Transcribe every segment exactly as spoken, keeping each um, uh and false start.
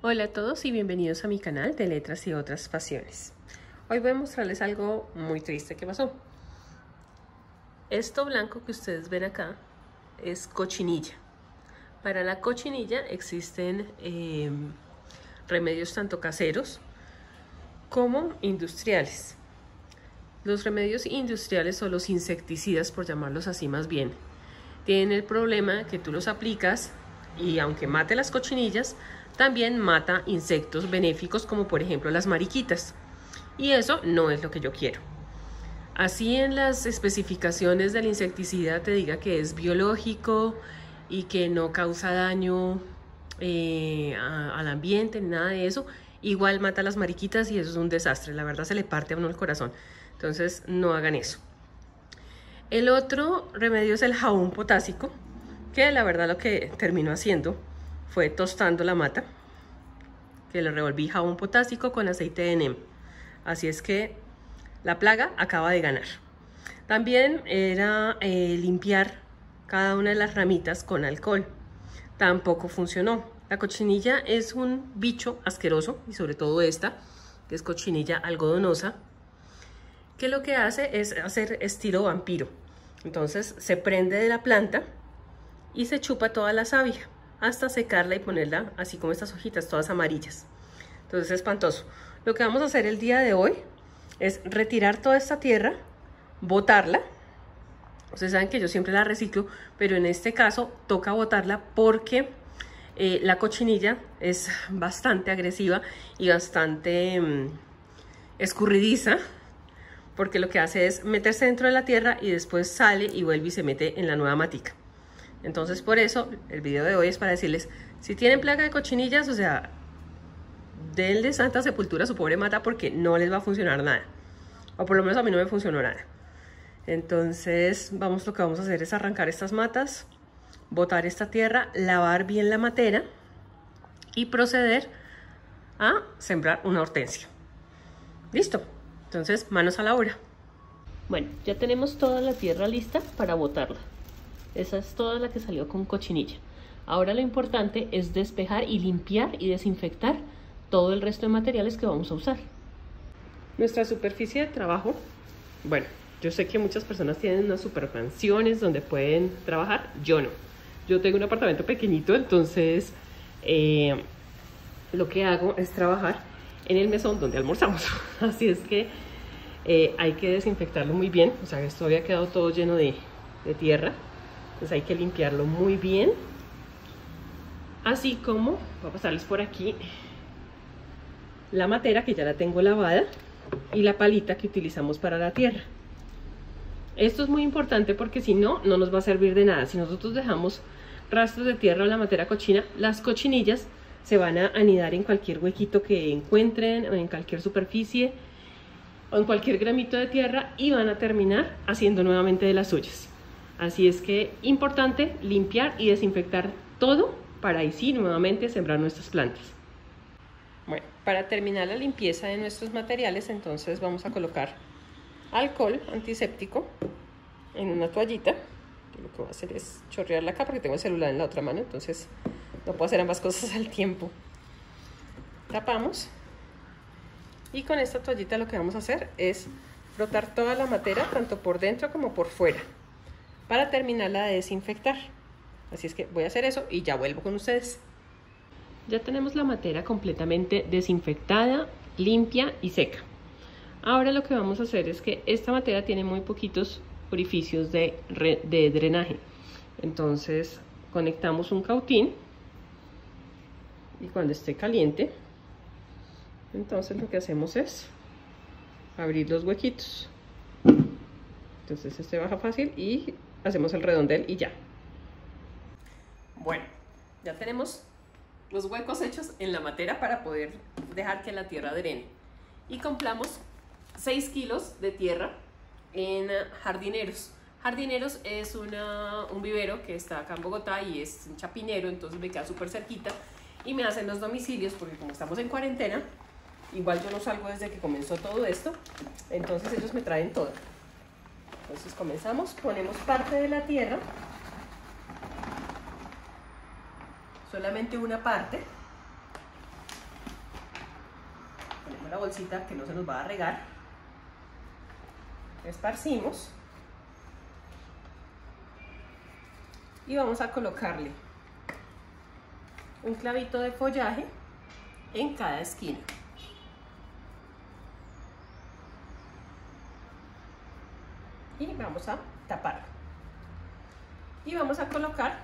Hola a todos y bienvenidos a mi canal de Letras y otras pasiones. Hoy voy a mostrarles algo muy triste que pasó. Esto blanco que ustedes ven acá es cochinilla. Para la cochinilla existen eh, remedios tanto caseros como industriales. Los remedios industriales o los insecticidas, por llamarlos así más bien, tienen el problema que tú los aplicas y aunque mate las cochinillas, también mata insectos benéficos como por ejemplo las mariquitas. Y eso no es lo que yo quiero. Así en las especificaciones del insecticida te diga que es biológico y que no causa daño eh, a, al ambiente, ni nada de eso, igual mata las mariquitas y eso es un desastre. La verdad se le parte a uno el corazón. Entonces no hagan eso. El otro remedio es el jabón potásico, que la verdad lo que terminó haciendo fue tostando la mata, que le revolví jabón potásico con aceite de neem. Así es que la plaga acaba de ganar. También era eh, limpiar cada una de las ramitas con alcohol. Tampoco funcionó. La cochinilla es un bicho asqueroso, y sobre todo esta, que es cochinilla algodonosa, que lo que hace es hacer estilo vampiro. Entonces se prende de la planta y se chupa toda la savia hasta secarla y ponerla así como estas hojitas todas amarillas. Entonces es espantoso. Lo que vamos a hacer el día de hoy es retirar toda esta tierra, botarla. Ustedes saben que yo siempre la reciclo, pero en este caso toca botarla porque eh, la cochinilla es bastante agresiva y bastante mmm, escurridiza, porque lo que hace es meterse dentro de la tierra y después sale y vuelve y se mete en la nueva matica. Entonces por eso el video de hoy es para decirles, si tienen plaga de cochinillas, o sea, denle santa sepultura a su pobre mata porque no les va a funcionar nada. O por lo menos a mí no me funcionó nada. Entonces vamos, lo que vamos a hacer es arrancar estas matas, botar esta tierra, lavar bien la matera y proceder a sembrar una hortensia. ¿Listo? Entonces manos a la obra. Bueno, ya tenemos toda la tierra lista para botarla. Esa es toda la que salió con cochinilla. Ahora lo importante es despejar y limpiar y desinfectar todo el resto de materiales que vamos a usar. Nuestra superficie de trabajo, bueno, yo sé que muchas personas tienen unas supermansiones donde pueden trabajar, yo no. Yo tengo un apartamento pequeñito, entonces eh, lo que hago es trabajar en el mesón donde almorzamos. Así es que eh, hay que desinfectarlo muy bien. O sea, esto había quedado todo lleno de, de tierra. Entonces hay que limpiarlo muy bien. Así como, voy a pasarles por aquí la matera que ya la tengo lavada y la palita que utilizamos para la tierra. Esto es muy importante porque si no, no nos va a servir de nada. Si nosotros dejamos rastros de tierra o la matera cochina, las cochinillas se van a anidar en cualquier huequito que encuentren, o en cualquier superficie, o en cualquier gramito de tierra y van a terminar haciendo nuevamente de las suyas. Así es que importante limpiar y desinfectar todo para ahí sí nuevamente sembrar nuestras plantas. Bueno, para terminar la limpieza de nuestros materiales, entonces vamos a colocar alcohol antiséptico en una toallita. Lo que voy a hacer es chorrearla acá porque tengo el celular en la otra mano, entonces no puedo hacer ambas cosas al tiempo. Tapamos y con esta toallita lo que vamos a hacer es frotar toda la matera, tanto por dentro como por fuera, para terminarla de desinfectar. Así es que voy a hacer eso y ya vuelvo con ustedes. Ya tenemos la matera completamente desinfectada, limpia y seca. Ahora lo que vamos a hacer es que esta matera tiene muy poquitos orificios de, de drenaje. Entonces conectamos un cautín y cuando esté caliente, entonces lo que hacemos es abrir los huequitos. Entonces este baja fácil y hacemos el redondel y ya. Bueno, ya tenemos los huecos hechos en la matera para poder dejar que la tierra drene. Y compramos seis kilos de tierra en Jardineros. Jardineros es una, un vivero que está acá en Bogotá y es un chapinero, entonces me queda súper cerquita y me hacen los domicilios porque como estamos en cuarentena, igual yo no salgo desde que comenzó todo esto, entonces ellos me traen todo. Entonces comenzamos, ponemos parte de la tierra, solamente una parte, la bolsita que no se nos va a regar. Esparcimos. Y vamos a colocarle un clavito de follaje en cada esquina. Y vamos a taparlo. Y vamos a colocar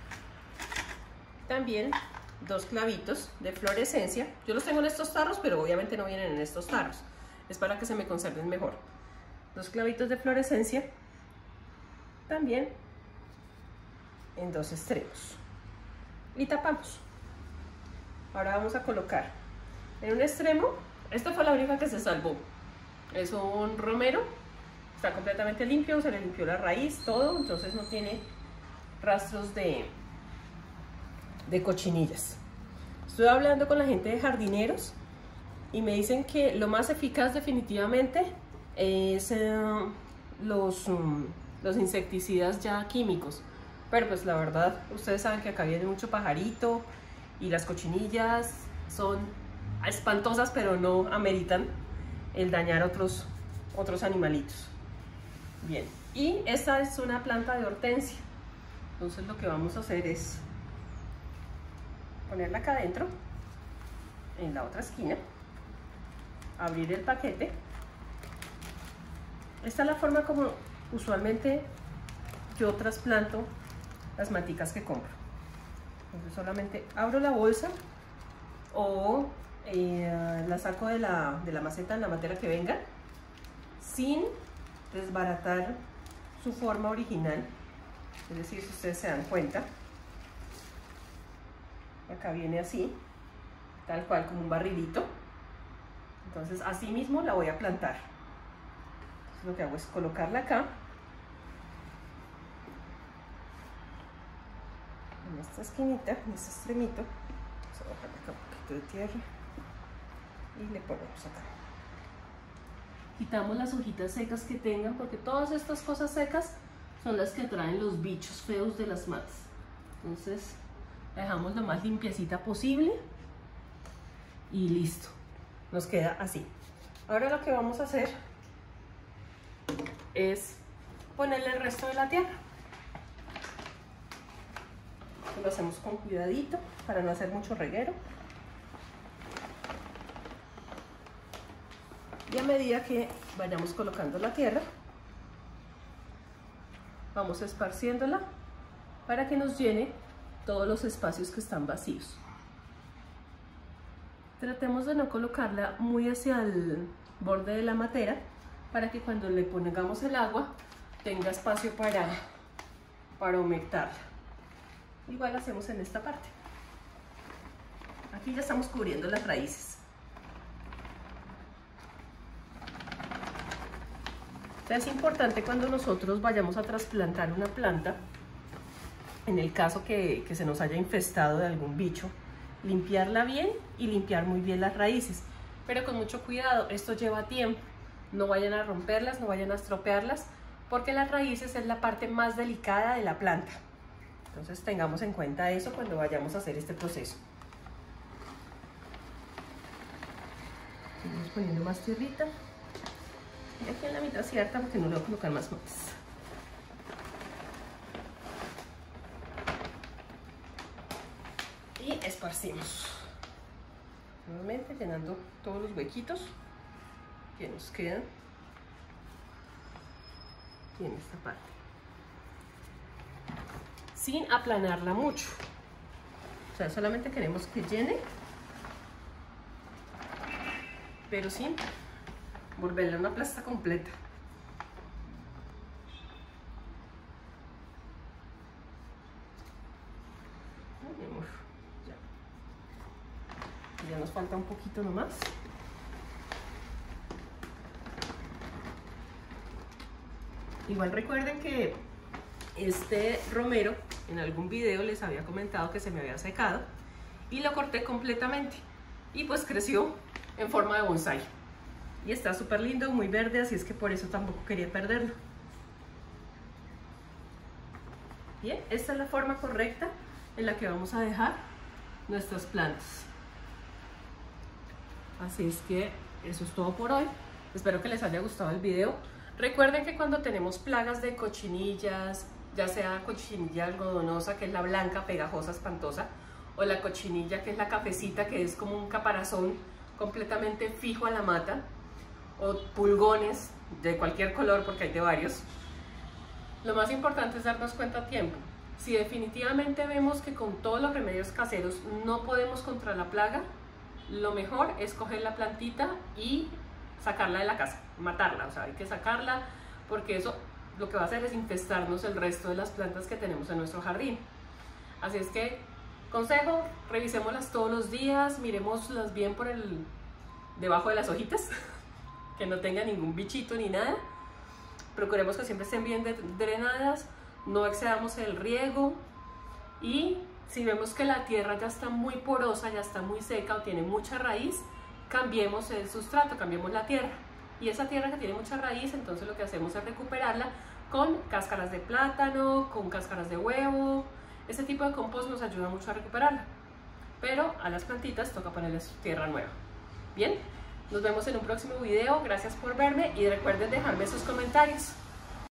también dos clavitos de fluorescencia. Yo los tengo en estos tarros, pero obviamente no vienen en estos tarros. Es para que se me conserven mejor. Dos clavitos de fluorescencia también en dos extremos. Y tapamos. Ahora vamos a colocar en un extremo. Esta fue la única que se salvó. Es un romero. Está completamente limpio, se le limpió la raíz, todo. Entonces no tiene rastros de, de cochinillas. Estoy hablando con la gente de jardineros y me dicen que lo más eficaz definitivamente es eh, los, um, los insecticidas ya químicos. Pero pues la verdad, ustedes saben que acá viene mucho pajarito y las cochinillas son espantosas, pero no ameritan el dañar otros, otros animalitos. Bien, y esta es una planta de hortensia. Entonces lo que vamos a hacer es ponerla acá adentro, en la otra esquina, abrir el paquete. Esta es la forma como usualmente yo trasplanto las maticas que compro. Entonces solamente abro la bolsa o eh, la saco de la, de la maceta en la matera que venga, sin desbaratar su forma original. Es decir, si ustedes se dan cuenta, acá viene así, tal cual, como un barrilito. Entonces así mismo la voy a plantar. Entonces, lo que hago es colocarla acá, en esta esquinita, en este extremito. Vamos a bajar acá un poquito de tierra y le ponemos acá. Quitamos las hojitas secas que tengan, porque todas estas cosas secas son las que atraen los bichos feos de las matas. Entonces la dejamos lo más limpiecita posible y listo, nos queda así. Ahora lo que vamos a hacer es ponerle el resto de la tierra. Lo hacemos con cuidadito para no hacer mucho reguero. Y a medida que vayamos colocando la tierra, vamos esparciéndola para que nos llene todos los espacios que están vacíos. Tratemos de no colocarla muy hacia el borde de la matera para que cuando le pongamos el agua tenga espacio para, para humectarla. Igual hacemos en esta parte. Aquí ya estamos cubriendo las raíces. Es importante cuando nosotros vayamos a trasplantar una planta, en el caso que, que se nos haya infestado de algún bicho, limpiarla bien y limpiar muy bien las raíces, pero con mucho cuidado. Esto lleva tiempo, no vayan a romperlas, no vayan a estropearlas, porque las raíces es la parte más delicada de la planta. Entonces tengamos en cuenta eso cuando vayamos a hacer este proceso. Seguimos poniendo más tierrita. Y aquí en la mitad cierta, porque no le voy a colocar más matas. Y esparcimos. Nuevamente llenando todos los huequitos que nos quedan y en esta parte. Sin aplanarla mucho. O sea, solamente queremos que llene, pero sin volverla una plasta completa. Ay, amor, ya. Ya nos falta un poquito nomás. Igual recuerden que este romero en algún video les había comentado que se me había secado y lo corté completamente y pues creció en forma de bonsai. Y está súper lindo, muy verde, así es que por eso tampoco quería perderlo. Bien, esta es la forma correcta en la que vamos a dejar nuestras plantas. Así es que eso es todo por hoy. Espero que les haya gustado el video. Recuerden que cuando tenemos plagas de cochinillas, ya sea cochinilla algodonosa, que es la blanca, pegajosa, espantosa, o la cochinilla que es la cafecita, que es como un caparazón completamente fijo a la mata, o pulgones de cualquier color, porque hay de varios, lo más importante es darnos cuenta a tiempo. Si definitivamente vemos que con todos los remedios caseros no podemos contra la plaga, lo mejor es coger la plantita y sacarla de la casa, matarla, o sea, hay que sacarla, porque eso lo que va a hacer es infestarnos el resto de las plantas que tenemos en nuestro jardín. Así es que, consejo, revisémoslas todos los días, miremoslas bien por el debajo de las hojitas, que no tenga ningún bichito ni nada. Procuremos que siempre estén bien drenadas, no excedamos el riego, y si vemos que la tierra ya está muy porosa, ya está muy seca o tiene mucha raíz, cambiemos el sustrato, cambiemos la tierra. Y esa tierra que tiene mucha raíz, entonces lo que hacemos es recuperarla con cáscaras de plátano, con cáscaras de huevo. Ese tipo de compost nos ayuda mucho a recuperarla. Pero a las plantitas toca ponerles tierra nueva. Bien, nos vemos en un próximo video. Gracias por verme y recuerden dejarme sus comentarios.